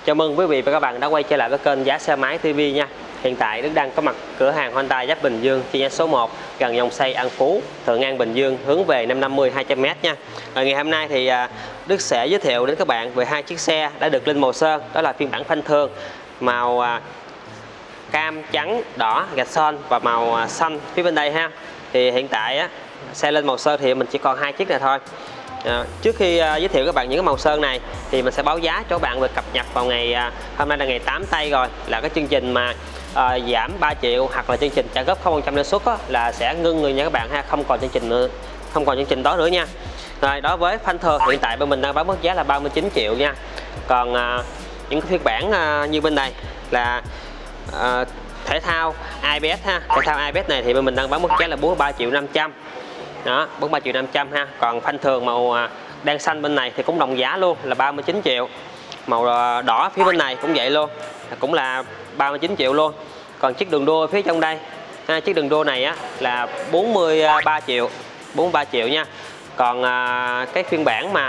Chào mừng quý vị và các bạn đã quay trở lại với kênh Giá Xe Máy TV nha. Hiện tại Đức đang có mặt cửa hàng Honda Giáp Bình Dương chi nhánh số 1 gần dòng xoay An Phú, Thượng An Bình Dương hướng về 550 200m nha. Ngày hôm nay thì Đức sẽ giới thiệu đến các bạn về hai chiếc xe đã được lên màu sơn, đó là phiên bản phanh thường màu cam, trắng, đỏ, gạch son và màu xanh phía bên đây ha. Thì hiện tại xe lên màu sơn thì mình chỉ còn hai chiếc này thôi. Trước khi giới thiệu các bạn những cái màu sơn này thì mình sẽ báo giá cho các bạn về cập nhật vào ngày hôm nay là ngày 8 tây rồi, là cái chương trình mà giảm 3 triệu hoặc là chương trình trả góp 0% lãi suất là sẽ ngưng người nha các bạn ha, không còn chương trình đó nữa nha. Rồi, đối với phanh thường hiện tại bên mình đang bán mức giá là 39 triệu nha. Còn những cái phiên bản như bên này là thể thao iBet ha, thể thao iBet này thì bên mình đang bán mức giá là 43 triệu 500. Đó, 43 triệu 500 ha. Còn phanh thường màu đen xanh bên này thì cũng đồng giá luôn là 39 triệu. Màu đỏ phía bên này cũng vậy luôn, cũng là 39 triệu luôn. Còn chiếc đường đua phía trong đây ha, chiếc đường đua này á là 43 triệu nha. Còn cái phiên bản mà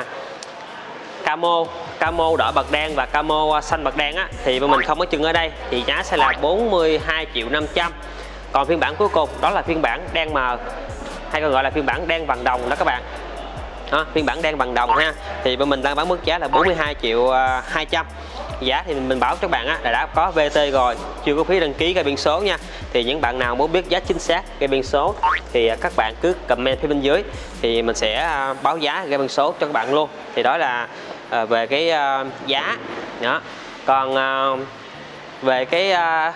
camo đỏ bạc đen và camo xanh bạc đen á thì bên mình không có chừng ở đây, thì giá sẽ là 42 triệu 500. Còn phiên bản cuối cùng đó là phiên bản đen mờ, hay còn gọi là phiên bản đen vàng đồng đó các bạn. Đó, phiên bản đen vàng đồng ha, thì bên mình đang bán mức giá là 42 triệu 200. Giá thì mình báo cho các bạn là đã có VT rồi, chưa có phí đăng ký, cái biển số nha. Thì những bạn nào muốn biết giá chính xác cái biển số thì các bạn cứ comment phía bên dưới thì mình sẽ báo giá cái biển số cho các bạn luôn. Thì đó là về cái giá đó. Còn về cái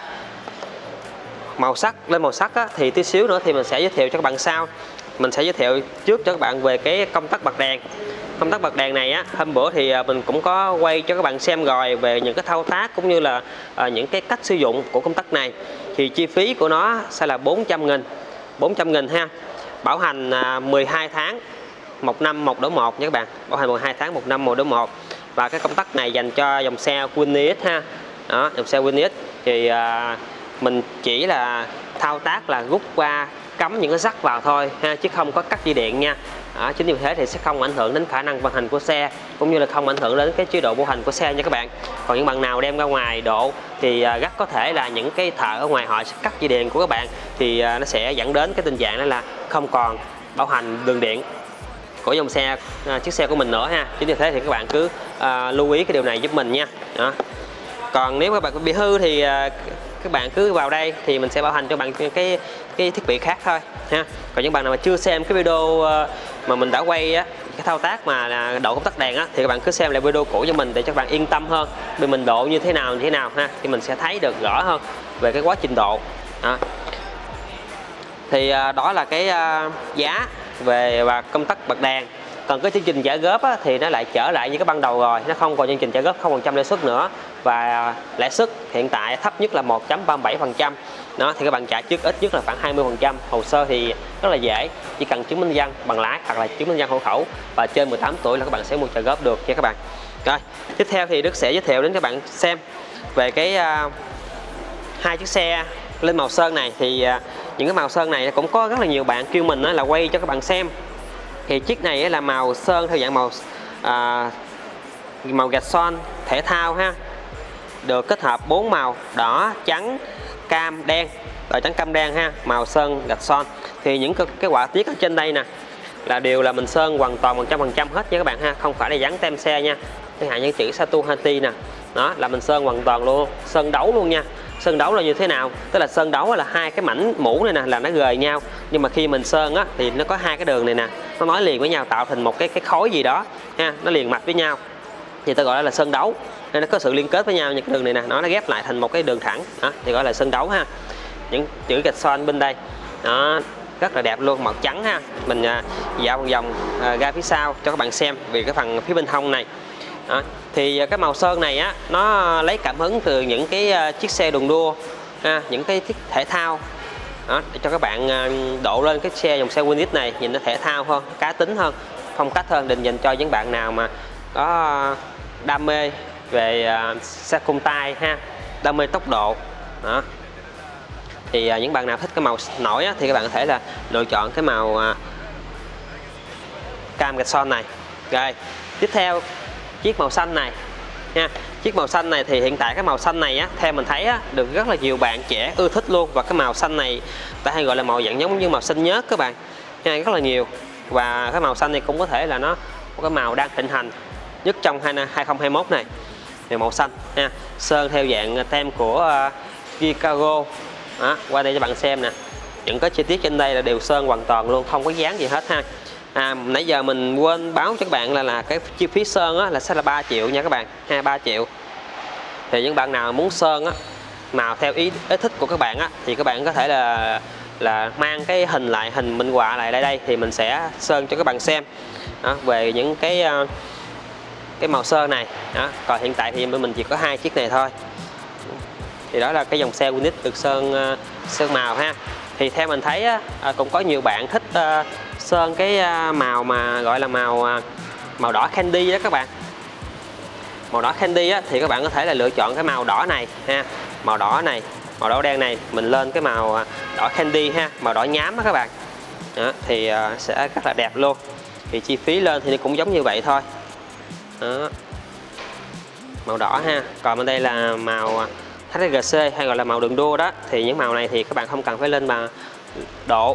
màu sắc, lên màu sắc á, thì tí xíu nữa thì mình sẽ giới thiệu cho các bạn sau. Mình sẽ giới thiệu trước cho các bạn về cái công tắc bật đèn. Công tắc bật đèn này á, hôm bữa thì mình cũng có quay cho các bạn xem rồi về những cái thao tác cũng như là những cái cách sử dụng của công tắc này. Thì chi phí của nó sẽ là 400.000 ha. Bảo hành 12 tháng, 1 năm 1 đổi 1 nha các bạn. Bảo hành 12 tháng 1 năm 1 đổi 1. Và cái công tắc này dành cho dòng xe Winnie X ha. Đó, dòng xe Winnie X thì mình chỉ là thao tác là rút qua, cắm những cái rắc vào thôi ha, chứ không có cắt dây điện nha. Chính vì thế thì sẽ không ảnh hưởng đến khả năng vận hành của xe, cũng như là không ảnh hưởng đến cái chế độ bảo hành của xe nha các bạn. Còn những bạn nào đem ra ngoài độ thì rất có thể là những cái thợ ở ngoài họ sẽ cắt dây điện của các bạn, thì nó sẽ dẫn đến cái tình trạng đó là không còn bảo hành đường điện của dòng xe, chiếc xe của mình nữa ha. Chính vì thế thì các bạn cứ lưu ý cái điều này giúp mình nha. Đó. Còn nếu các bạn bị hư thì các bạn cứ vào đây thì mình sẽ bảo hành cho bạn cái thiết bị khác thôi ha. Còn những bạn nào mà chưa xem cái video mà mình đã quay á, cái thao tác mà là độ công tắc đèn á, thì các bạn cứ xem lại video cũ cho mình để cho các bạn yên tâm hơn. Vì mình độ như thế nào ha, thì mình sẽ thấy được rõ hơn về cái quá trình độ. Thì đó là cái giá về và công tắc bật đèn. Còn cái chương trình trả góp á, thì nó lại trở lại như cái ban đầu rồi, nó không còn chương trình trả góp 0% lãi suất nữa, và lãi suất hiện tại thấp nhất là 1.37%. Đó, thì các bạn trả trước ít nhất là khoảng 20%. Hồ sơ thì rất là dễ, chỉ cần chứng minh nhân bằng lái hoặc là chứng minh nhân hộ khẩu và trên 18 tuổi là các bạn sẽ mua trả góp được nha các bạn. Rồi, tiếp theo thì Đức sẽ giới thiệu đến các bạn xem về cái hai chiếc xe lên màu sơn này. Thì những cái màu sơn này cũng có rất là nhiều bạn kêu mình là quay cho các bạn xem. Thì chiếc này là màu sơn theo dạng màu gạch son thể thao ha, được kết hợp 4 màu đỏ, trắng, cam, đen, đỏ, trắng, cam, đen ha, màu sơn gạch son. Thì những cái họa tiết ở trên đây nè là đều là mình sơn hoàn toàn 100% hết nha các bạn ha, không phải là dán tem xe nha. Chẳng hạn những chữ Satuhati nè, đó là mình sơn hoàn toàn luôn, sơn đấu luôn nha. Sơn đấu là như thế nào? Tức là sơn đấu là hai cái mảnh mũ này nè là nó rời nhau, nhưng mà khi mình sơn á thì nó có hai cái đường này nè, nó nối liền với nhau tạo thành một cái khối gì đó ha, nó liền mạch với nhau thì ta gọi là sơn đấu. Nên nó có sự liên kết với nhau, những cái đường này nè nó ghép lại thành một cái đường thẳng đó, thì gọi là sơn đấu ha. Những chữ gạch son bên đây đó rất là đẹp luôn, màu trắng ha. Mình dạo một vòng ra phía sau cho các bạn xem vì cái phần phía bên hông này. Đó. Thì cái màu sơn này á nó lấy cảm hứng từ những cái chiếc xe đường đua ha, những cái chiếc thể thao đó, để cho các bạn độ lên cái xe dòng xe Winnie X này nhìn nó thể thao hơn, cá tính hơn, phong cách hơn, định dành cho những bạn nào mà có đam mê về xe cung tay ha, đam mê tốc độ đó. Thì những bạn nào thích cái màu nổi á, thì các bạn có thể là lựa chọn cái màu cam gạch son này. Rồi tiếp theo chiếc màu xanh này nha. Chiếc màu xanh này thì hiện tại cái màu xanh này á, theo mình thấy á, được rất là nhiều bạn trẻ ưa thích luôn. Và cái màu xanh này ta hay gọi là màu dạng giống như màu xanh nhớt các bạn, rất là nhiều. Và cái màu xanh này cũng có thể là nó một cái màu đang thịnh hành nhất trong 2021 này, về màu xanh ha. Sơn theo dạng tem của Chicago đó, qua đây cho bạn xem nè, những cái chi tiết trên đây là đều sơn hoàn toàn luôn, không có dán gì hết ha. Nãy giờ mình quên báo cho các bạn là cái chi phí sơn á, là sẽ là 3 triệu nha các bạn ha, 3 triệu. Thì những bạn nào muốn sơn á, màu theo ý thích của các bạn á, thì các bạn có thể là mang cái hình minh họa lại đây thì mình sẽ sơn cho các bạn xem đó, về những cái màu sơn này đó. Còn hiện tại thì mình chỉ có 2 chiếc này thôi. Thì đó là cái dòng xe Winix được sơn màu ha. Thì theo mình thấy á, cũng có nhiều bạn thích sơn cái màu mà gọi là màu đỏ candy đó các bạn. Màu đỏ candy á, thì các bạn có thể là lựa chọn cái màu đỏ này ha, màu đỏ này, màu đỏ đen này, mình lên cái màu đỏ candy ha, màu đỏ nhám đó các bạn đó, thì sẽ rất là đẹp luôn. Thì chi phí lên thì cũng giống như vậy thôi đó. Màu đỏ ha. Còn bên đây là màu HRGC hay gọi là màu đường đua đó, thì những màu này thì các bạn không cần phải lên mà độ.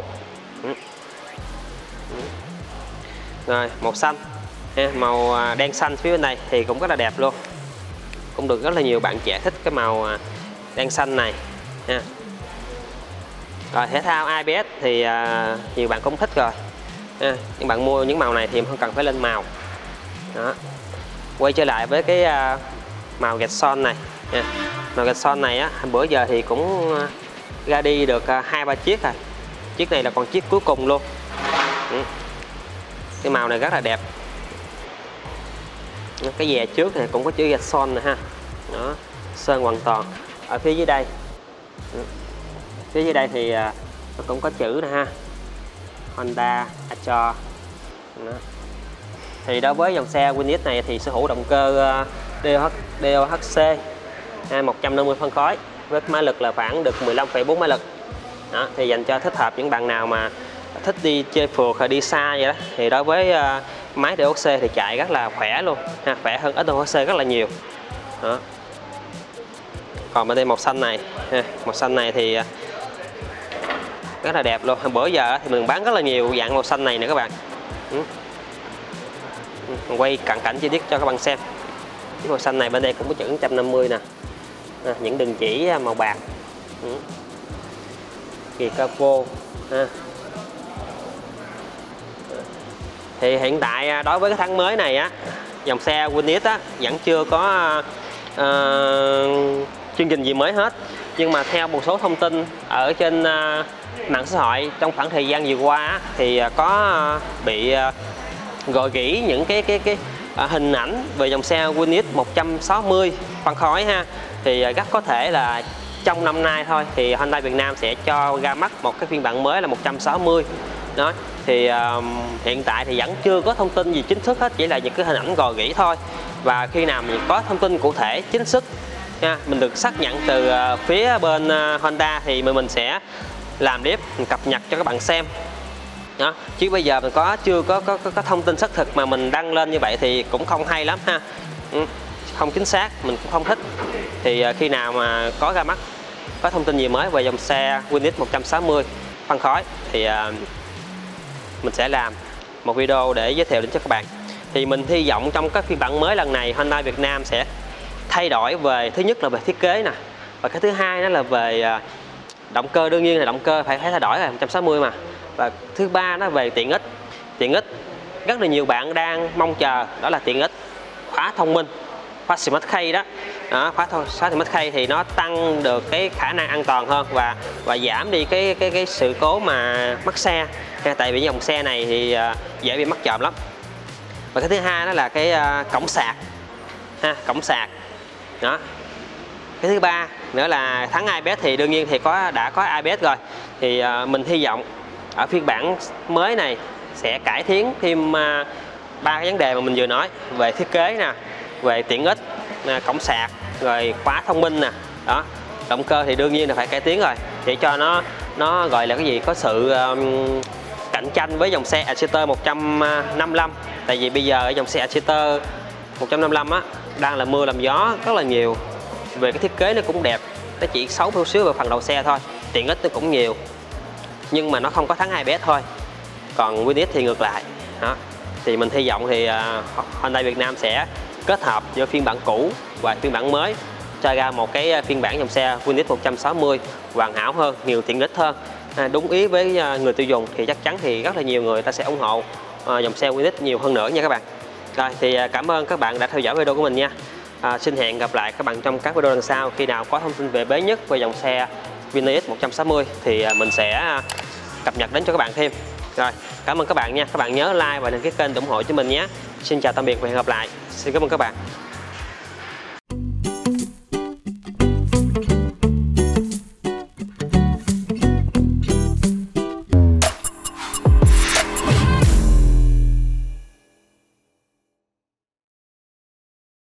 Rồi màu xanh ha, màu đen xanh phía bên này thì cũng rất là đẹp luôn, cũng được rất là nhiều bạn trẻ thích cái màu đen xanh này ha. Rồi thể thao ABS thì nhiều bạn cũng thích rồi ha. Những bạn mua những màu này thì không cần phải lên màu đó. Quay trở lại với cái màu gạch son này nha. Màu gạch son này á, bữa giờ thì cũng ra đi được 2-3 chiếc rồi. Chiếc này là còn chiếc cuối cùng luôn. Cái màu này rất là đẹp. Cái dè trước này cũng có chữ gạch son này ha. Đó, sơn hoàn toàn. Ở phía dưới đây, phía dưới đây thì nó cũng có chữ nè ha, Honda Accord. Thì đối với dòng xe Winix này thì sở hữu động cơ DOHC 150 phân khối với mã lực là khoảng được 15,4 mã lực. Đó, thì dành cho thích hợp những bạn nào mà thích đi chơi phượt hay đi xa vậy đó, thì đối với máy DOHC thì chạy rất là khỏe luôn ha, khỏe hơn DOHC rất là nhiều đó. Còn bên đây màu xanh này ha, màu xanh này thì rất là đẹp luôn. Bữa giờ thì mình bán rất là nhiều dạng màu xanh này nè các bạn. Mình quay cận cảnh chi tiết cho các bạn xem. Cái màu xanh này bên đây cũng có chữ 150 nè, những đường chỉ màu bạc, kìa capo ha. Thì hiện tại đối với cái tháng mới này á, dòng xe Winix á vẫn chưa có chương trình gì mới hết, nhưng mà theo một số thông tin ở trên mạng xã hội trong khoảng thời gian vừa qua á, thì có bị gọi gỉ những cái hình ảnh về dòng xe Winix 160 phân khối ha. Thì rất có thể là trong năm nay thôi thì Hyundai Việt Nam sẽ cho ra mắt một cái phiên bản mới là 160 đó. Thì hiện tại thì vẫn chưa có thông tin gì chính thức hết, chỉ là những cái hình ảnh gò gỉ thôi. Và khi nào mình có thông tin cụ thể chính thức nha, mình được xác nhận từ phía bên Honda thì mình sẽ làm clip mình cập nhật cho các bạn xem đó. Chứ bây giờ mình chưa có thông tin xác thực mà mình đăng lên như vậy thì cũng không hay lắm ha, không chính xác, mình cũng không thích. Thì khi nào mà có ra mắt, có thông tin gì mới về dòng xe Winix 160 phân khối thì mình sẽ làm một video để giới thiệu đến cho các bạn. Thì mình hy vọng trong các phiên bản mới lần này Hyundai Việt Nam sẽ thay đổi về, thứ nhất là về thiết kế nè, và cái thứ hai đó là về động cơ. Đương nhiên là động cơ phải thay đổi là 160 mà. Và thứ ba nó về tiện ích rất là nhiều bạn đang mong chờ, đó là tiện ích khóa thông minh, khóa Smart Key đó. Khóa Smart Key thì nó tăng được cái khả năng an toàn hơn và giảm đi cái sự cố mà mất xe. Tại vì dòng xe này thì dễ bị mất trộm lắm. Và cái thứ hai đó là cái cổng sạc ha, cổng sạc đó. Cái thứ ba nữa là thắng ABS thì đương nhiên thì đã có ABS rồi. Thì mình hy vọng ở phiên bản mới này sẽ cải tiến thêm 3 cái vấn đề mà mình vừa nói về thiết kế nè, về tiện ích, cổng sạc, rồi khóa thông minh nè đó. Động cơ thì đương nhiên là phải cải tiến rồi, để cho nó gọi là cái gì, có sự cạnh tranh với dòng xe Exciter 155. Tại vì bây giờ ở dòng xe Exciter 155 á đang là mưa làm gió rất là nhiều. Về cái thiết kế nó cũng đẹp, nó chỉ xấu một xíu về phần đầu xe thôi, tiện ích nó cũng nhiều, nhưng mà nó không có thắng ABS thôi. Còn Vios thì ngược lại đó. Thì mình hy vọng thì Hyundai Việt Nam sẽ kết hợp giữa phiên bản cũ và phiên bản mới, cho ra một cái phiên bản dòng xe Vios 160 hoàn hảo hơn, nhiều tiện ích hơn, đúng ý với người tiêu dùng, thì chắc chắn thì rất là nhiều người ta sẽ ủng hộ dòng xe Vios nhiều hơn nữa nha các bạn. Rồi thì cảm ơn các bạn đã theo dõi video của mình nha. Xin hẹn gặp lại các bạn trong các video lần sau. Khi nào có thông tin về mới nhất về dòng xe Vios 160 thì mình sẽ cập nhật đến cho các bạn thêm. Rồi, cảm ơn các bạn nha. Các bạn nhớ like và đăng ký kênh để ủng hộ cho mình nhé. Xin chào tạm biệt và hẹn gặp lại. Xin cảm ơn các bạn.